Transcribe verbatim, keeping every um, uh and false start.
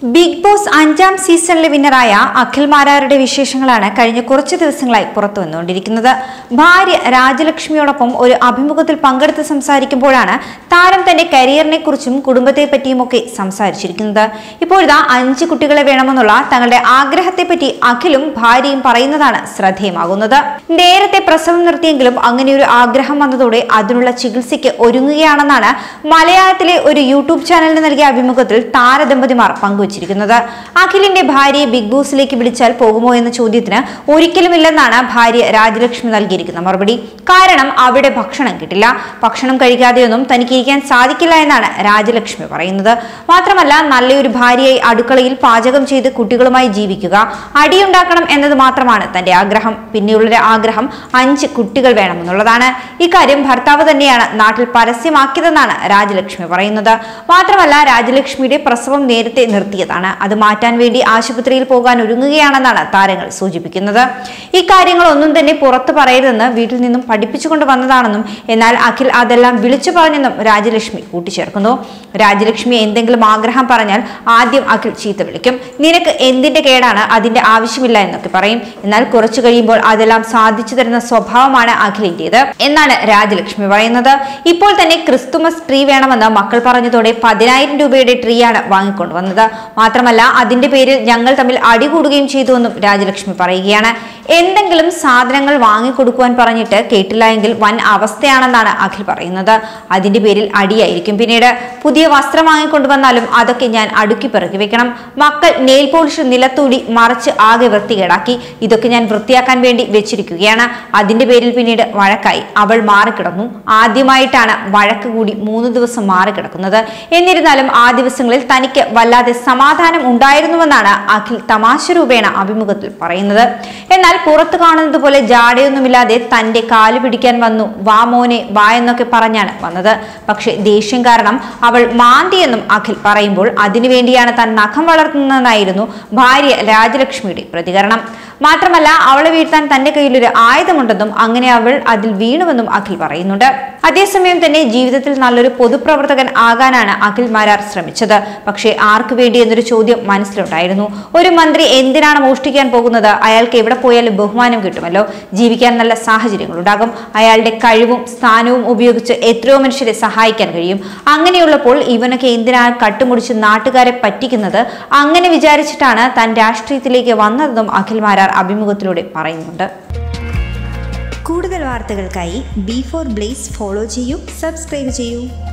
Big boss അഞ്ചാം സീസണിലെ വിന്നറായ അഖിൽ മാരാരുടെ വിശേഷങ്ങളാണ് കഴിഞ്ഞ കുറച്ച് ദിവസങ്ങളായി പുറത്തു വന്നുകൊണ്ടിരിക്കുന്നത്. ഭാര്യ രാജലക്ഷ്മിയോടൊപ്പം ഒരു അഭിമുഖത്തിൽ പങ്കെടുത്ത് സംസാരിക്കുമ്പോഴാണ് താരം തന്റെ കരിയറിനെ കുറിച്ചും കുടുംബത്തെ പറ്റിയുമൊക്കെ സംസാരിച്ചിരിക്കുന്നത്. ഇപ്പോഴിതാ അഞ്ച് കുട്ടികളെ വേണമെന്നുള്ള തങ്ങളുടെ ആഗ്രഹത്തെ പറ്റി അഖിലും ഭാര്യയും പറയുന്നതാണ് ശ്രദ്ധേയമാകുന്നത്. നേരത്തെ പ്രസവം നിർത്തിയെങ്കിലും അങ്ങനെയൊരു ആഗ്രഹം വന്നതോടെ അതിനുള്ള ചികിത്സയ്ക്ക് ഒരുങ്ങുകയാണെന്നാണ് മലയാളത്തിലെ ഒരു യൂട്യൂബ് ചാനലിന് നൽകിയ അഭിമുഖത്തിൽ താരദമ്പതിമാർ പങ്കുവച്ചു. അഖിലിന്റെ ഭാര്യയെ ബിഗ് ബോസിലേക്ക് വിളിച്ചാൽ പോകുമോ എന്ന ചോദ്യത്തിന് ഒരിക്കലുമില്ലെന്നാണ് ഭാര്യ രാജലക്ഷ്മി നൽകിയിരിക്കുന്ന മറുപടി. കാരണം അവിടെ ഭക്ഷണം കിട്ടില്ല, ഭക്ഷണം കഴിക്കാതെയൊന്നും തനിക്ക് ഇരിക്കാൻ സാധിക്കില്ല എന്നാണ് രാജലക്ഷ്മി പറയുന്നത്. മാത്രമല്ല, നല്ലൊരു ഭാര്യയായി അടുക്കളയിൽ പാചകം ചെയ്ത് കുട്ടികളുമായി ജീവിക്കുക, അടിയുണ്ടാക്കണം എന്നത് മാത്രമാണ് തന്റെ ആഗ്രഹം. പിന്നെയുള്ള ആഗ്രഹം അഞ്ച് കുട്ടികൾ വേണമെന്നുള്ളതാണ്. ഇക്കാര്യം ഭർത്താവ് തന്നെയാണ് നാട്ടിൽ പരസ്യമാക്കിയതെന്നാണ് രാജലക്ഷ്മി പറയുന്നത്. മാത്രമല്ല, രാജലക്ഷ്മിയുടെ പ്രസവം നേരത്തെ നിർത്തി അത് മാറ്റാൻ വേണ്ടി ആശുപത്രിയിൽ പോകാൻ ഒരുങ്ങുകയാണെന്നാണ് താരങ്ങൾ സൂചിപ്പിക്കുന്നത്. ഇക്കാര്യങ്ങൾ ഒന്നും തന്നെ പുറത്തു പറയരുതെന്ന് വീട്ടിൽ നിന്നും പഠിപ്പിച്ചുകൊണ്ട് വന്നതാണെന്നും എന്നാൽ അഖിൽ അതെല്ലാം വിളിച്ചു പറഞ്ഞെന്നും രാജലക്ഷ്മി കൂട്ടിച്ചേർക്കുന്നു. രാജലക്ഷ്മി എന്തെങ്കിലും ആഗ്രഹം പറഞ്ഞാൽ ആദ്യം അഖിൽ ചീത്ത വിളിക്കും. നിനക്ക് എന്തിന്റെ കേടാണ്, അതിന്റെ ആവശ്യമില്ല എന്നൊക്കെ പറയും. എന്നാൽ കുറച്ചു കഴിയുമ്പോൾ അതെല്ലാം സാധിച്ചു തരുന്ന സ്വഭാവമാണ് അഖിലിന്റേത് എന്നാണ് രാജലക്ഷ്മി പറയുന്നത്. ഇപ്പോൾ തന്നെ ക്രിസ്തുമസ് ട്രീ വേണമെന്ന് മക്കൾ പറഞ്ഞതോടെ പതിനായിരം രൂപയുടെ ട്രീയാണ് വാങ്ങിക്കൊണ്ടുവന്നത്. മാത്രമല്ല, അതിന്റെ പേരിൽ ഞങ്ങൾ തമ്മിൽ അടികൂടുകയും ചെയ്തുവെന്നും രാജലക്ഷ്മി പറയുകയാണ്. എന്തെങ്കിലും സാധനങ്ങൾ വാങ്ങിക്കൊടുക്കുവാൻ പറഞ്ഞിട്ട് കേട്ടില്ല എങ്കിൽ വൻ അവസ്ഥയാണെന്നാണ് അഖിൽ പറയുന്നത്. അതിന്റെ പേരിൽ അടിയായിരിക്കും. പിന്നീട് പുതിയ വസ്ത്രം വാങ്ങിക്കൊണ്ടുവന്നാലും അതൊക്കെ ഞാൻ അടുക്കി പിറക്കി വെക്കണം. മക്കൾ നെയിൽ പോളിഷ് നിലത്തൂടി മറിച്ച് ആകെ വൃത്തികേടാക്കി. ഇതൊക്കെ ഞാൻ വൃത്തിയാക്കാൻ വേണ്ടി വെച്ചിരിക്കുകയാണ്. അതിന്റെ പേരിൽ പിന്നീട് വഴക്കായി. അവൾ മാറിക്കിടന്നു. ആദ്യമായിട്ടാണ് വഴക്ക് കൂടി മൂന്ന് ദിവസം മാറിക്കിടക്കുന്നത്. എന്നിരുന്നാലും ആ ദിവസങ്ങളിൽ തനിക്ക് വല്ലാതെ സമാധാനം ഉണ്ടായിരുന്നുവെന്നാണ് അഖിൽ തമാശ രൂപേണ അഭിമുഖത്തിൽ പറയുന്നത്. എന്നാൽ പുറത്തു കാണുന്നത് പോലെ ജാടയൊന്നുമില്ലാതെ തന്റെ കാല് പിടിക്കാൻ വന്നു. വാ മോനെ വാ എന്നൊക്കെ പറഞ്ഞാണ് വന്നത്. പക്ഷെ ദേഷ്യം കാരണം അവൾ മാന്തിയെന്നും അഖിൽ പറയുമ്പോൾ അതിനുവേണ്ടിയാണ് താൻ നഖം വളർത്തുന്നതെന്നായിരുന്നു ഭാര്യ രാജലക്ഷ്മിയുടെ പ്രതികരണം. മാത്രമല്ല, അവളെ വീഴ്ത്താൻ തന്റെ കയ്യിലൊരു ആയുധമുണ്ടെന്നും അങ്ങനെ അവൾ അതിൽ വീണുവെന്നും അഖിൽ പറയുന്നുണ്ട്. അതേസമയം തന്നെ ജീവിതത്തിൽ നല്ലൊരു പൊതുപ്രവർത്തകൻ ആകാനാണ് അഖിൽ മാരാർ ശ്രമിച്ചത്. പക്ഷേ ആർക്കു വേണ്ടി എന്നൊരു ചോദ്യം മനസ്സിലുണ്ടായിരുന്നു. ഒരു മന്ത്രി എന്തിനാണ് മോഷ്ടിക്കാൻ പോകുന്നത്? അയാൾക്ക് എവിടെ പോയാലും ബഹുമാനം കിട്ടുമല്ലോ, ജീവിക്കാൻ നല്ല സാഹചര്യങ്ങൾ ഉണ്ടാകും. അയാളുടെ കഴിവും സ്ഥാനവും ഉപയോഗിച്ച് എത്രയോ മനുഷ്യരെ സഹായിക്കാൻ കഴിയും. അങ്ങനെയുള്ളപ്പോൾ ഇവനൊക്കെ എന്തിനാണ് കട്ടുമുടിച്ച് നാട്ടുകാരെ പറ്റിക്കുന്നത്? അങ്ങനെ വിചാരിച്ചിട്ടാണ് താൻ രാഷ്ട്രീയത്തിലേക്ക് വന്നതെന്നും അഖിൽ മാരാർ അഭിമുഖത്തിലൂടെ പറയുന്നുണ്ട്. കൂടുതൽ വാർത്തകൾക്കായി ബി ഫോർ ബ്ലേസ് ഫോളോ ചെയ്യൂ, സബ്സ്ക്രൈബ് ചെയ്യൂ.